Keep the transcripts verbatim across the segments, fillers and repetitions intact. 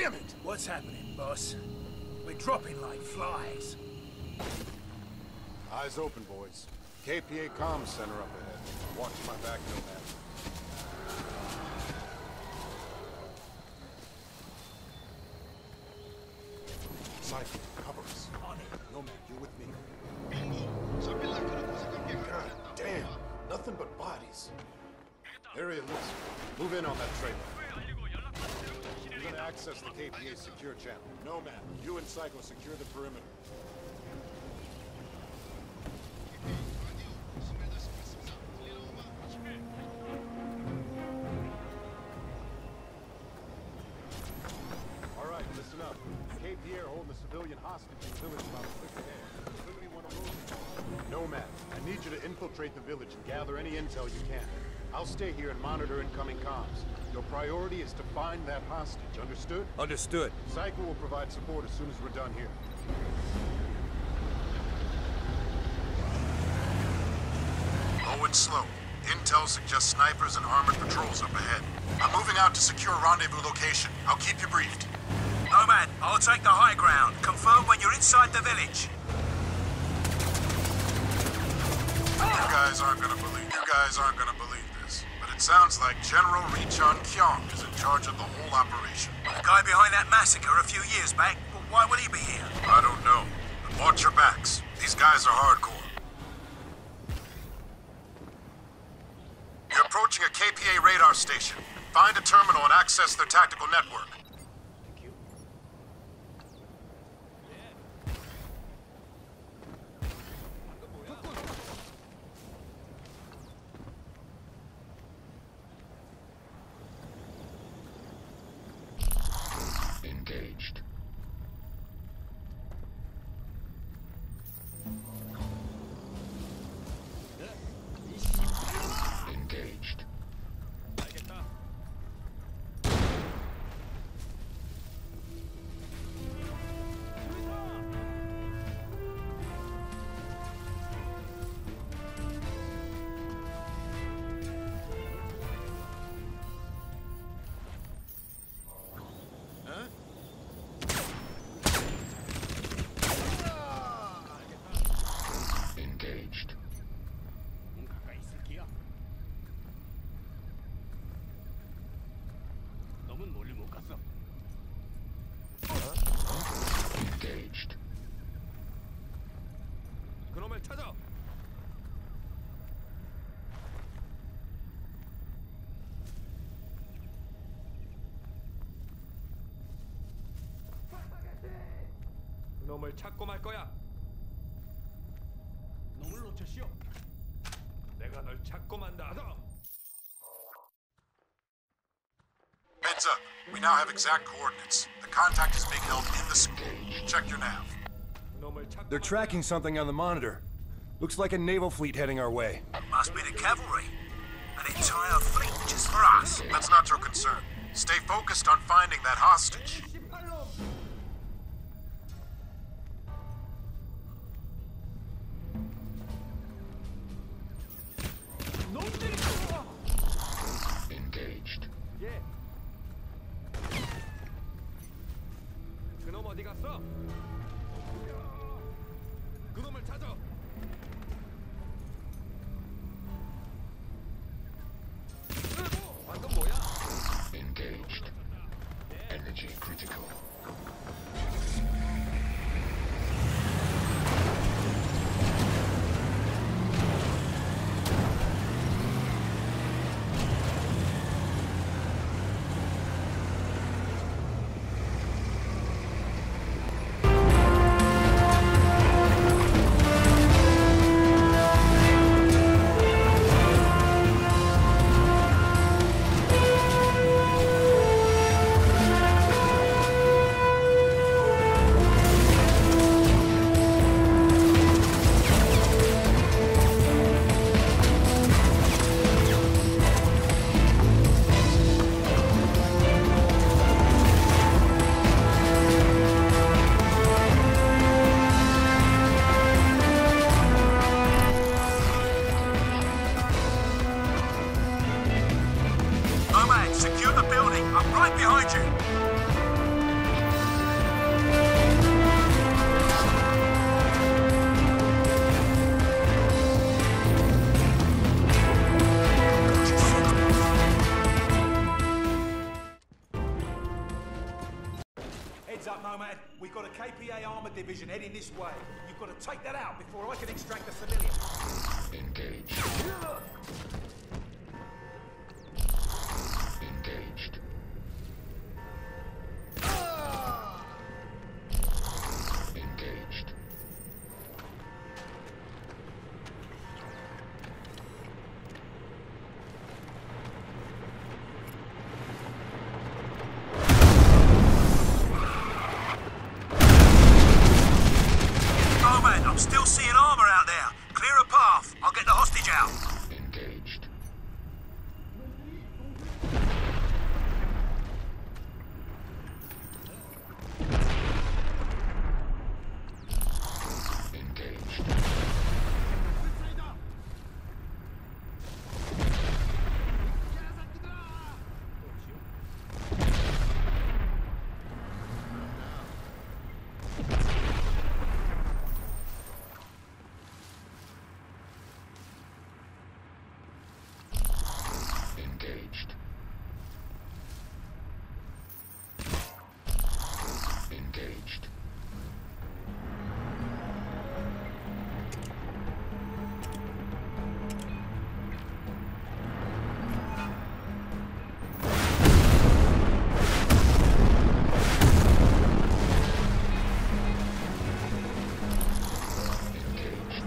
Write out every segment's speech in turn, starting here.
Damn it! What's happening, boss? We're dropping like flies. Eyes open, boys. K P A Comms Center up ahead. Watch my back, Nomad. Cypher, cover us. On it. Nomad, you're with me. God damn. Nothing but bodies. Area list. Move in on that trailer. You're gonna access the K P A secure channel. Nomad, you and Psycho secure the perimeter. All right, listen up. K P A are holding a civilian hostage in the village about a click ahead. Somebody want to roll? Nomad, I need you to infiltrate the village and gather any intel you can. I'll stay here and monitor incoming comms. Your priority is to find that hostage, understood? Understood. Psycho will provide support as soon as we're done here. Low and slow. Intel suggests snipers and armored patrols up ahead. I'm moving out to secure a rendezvous location. I'll keep you briefed. Nomad, I'll take the high ground. Confirm when you're inside the village. You guys aren't gonna believe you guys aren't gonna believe this, but it sounds like General Richon Kyong is in charge of the whole operation. The guy behind that massacre a few years back, well, why would he be here? I don't know, but watch your backs. These guys are hardcore. You're approaching a K P A radar station. Find a terminal and access their tactical network. Engaged. Engaged. Engaged. Engaged. 그놈을 찾아. 그놈을 찾고 말 거야. 놈을 놓쳤시오. 내가 널 찾고 만다. Heads up. We now have exact coordinates. The contact is being held in the school. Check your nav. They're tracking something on the monitor. Looks like a naval fleet heading our way. Must be the cavalry. An entire fleet just for us. That's not your concern. Stay focused on finding that hostage. Engaged. 그놈 어디 갔어? 그놈을 찾아. 방금 뭐야? Engaged. Energy critical. Nomad, secure the building. I'm right behind you. armored division heading this way. You've got to take that out before I can extract the civilian. Engaged. Engaged. Engaged. Nomad, I'm still seeing armor out there. Clear a path. I'll get the hostage out. Engaged. Engaged. Engaged. Engaged. Engaged.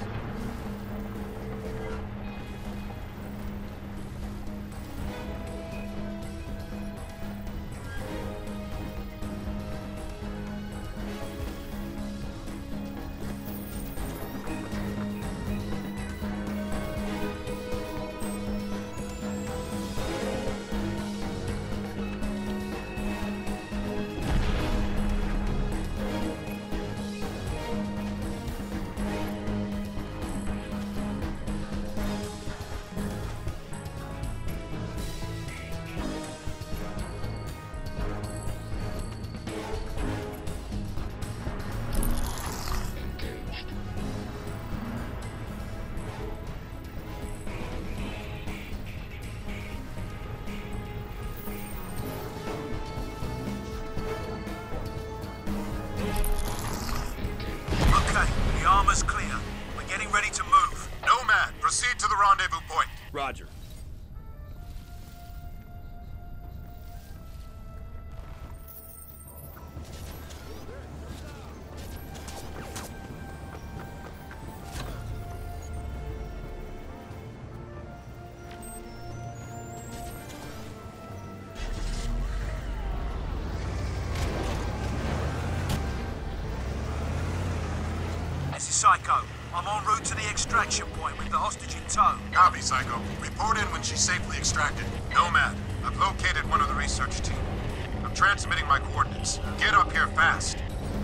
Engaged. Okay, the armor's clear. We're getting ready to move. Nomad, proceed to the rendezvous point. Roger. This is Psycho. I'm en route to the extraction point with the hostage in tow. Copy, Psycho. Report in when she's safely extracted. Nomad, I've located one of the research team. I'm transmitting my coordinates. Get up here fast.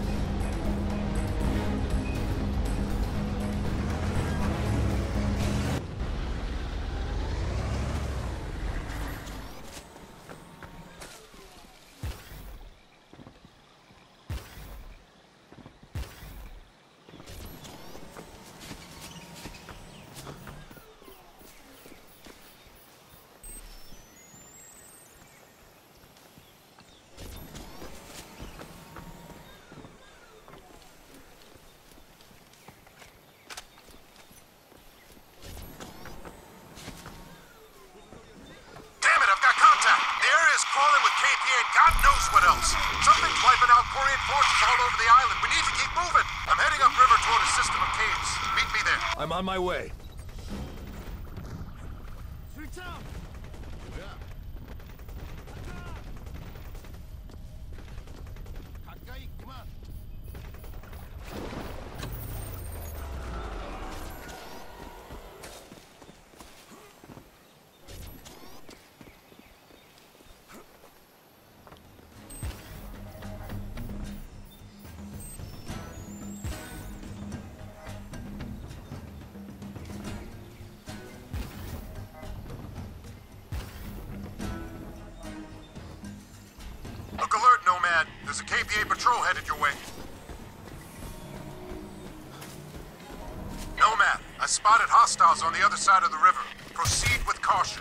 Damn it, I've got contact. The area's crawling with K P A and God knows what else. Something's wiping out Korean forces all over the island. We need to keep moving. I'm heading upriver toward a system of caves. Meet me there. I'm on my way. Look alert, Nomad. There's a K P A patrol headed your way. Nomad, I spotted hostiles on the other side of the river. Proceed with caution.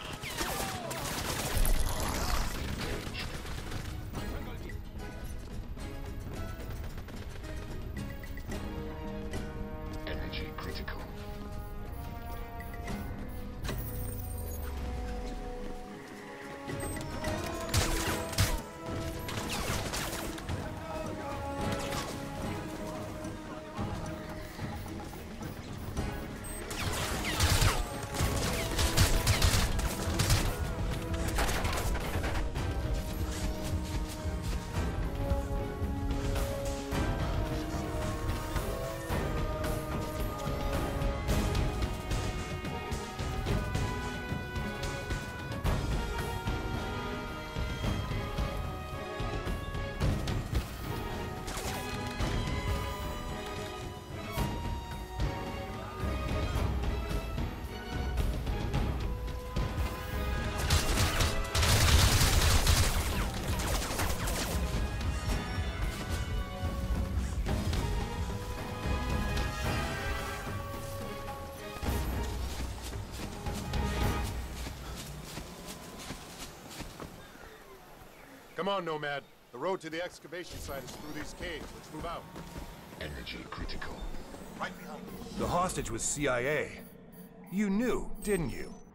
Come on, Nomad. The road to the excavation site is through these caves. Let's move out. Energy critical. Right behind you. The hostage was C I A. You knew, didn't you?